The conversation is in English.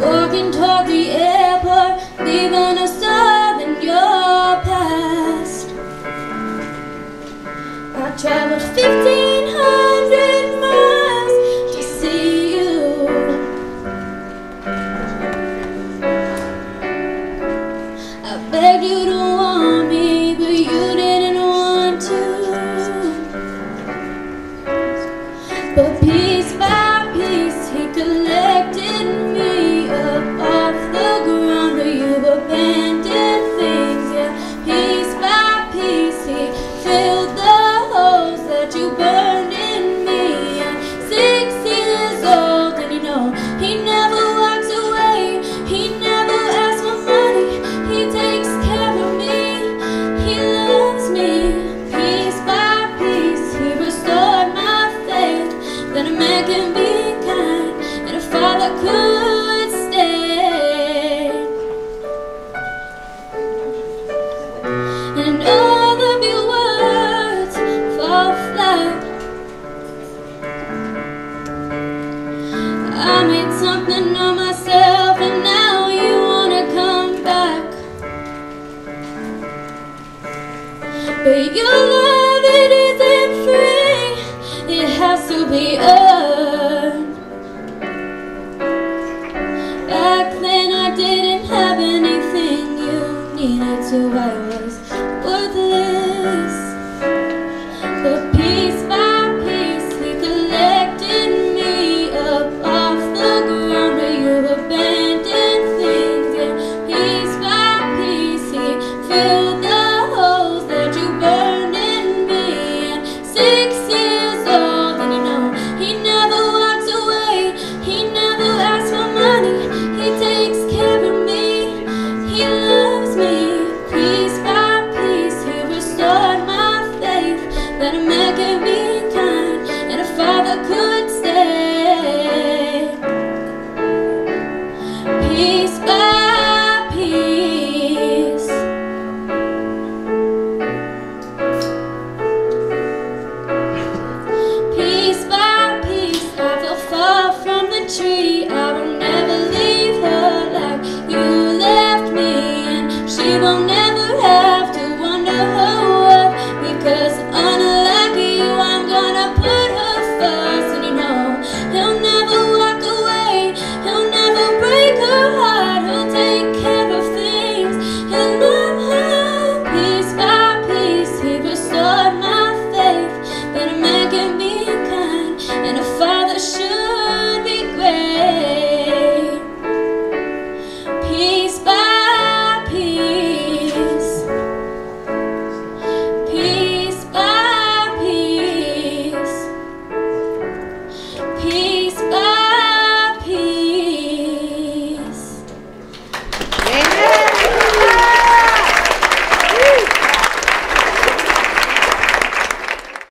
walking toward the airport, leaving a star in your past. I traveled 1,500 miles to see you. I begged you to want me, but you didn't want to. But piece by piece, he collected me up off the ground where you abandoned things. Yeah, piece by piece, he filled the holes that you burned in me. And 6 years old, and you know he never walks away. He never asks for money. He takes care of me. He loves me. Piece by piece, he restored my faith that a man can be kind and a father could stay. And all of your words fall flat. I made something of myself, and now you wanna come back. But your love, it isn't free. It has to be earned. Back then I didn't have anything you needed, so I was worthless. But piece by piece, he collected me up off the ground where you abandoned things. And piece by piece, he filled the holes that you burned in me. And 6 years old, and you know he never walks away. He never asks for money. He takes care of me. He loves me. Piece by piece, he restored my faith that a man can be kind and a father could stay. Piece by piece. Piece by piece, I fell far from the tree. I will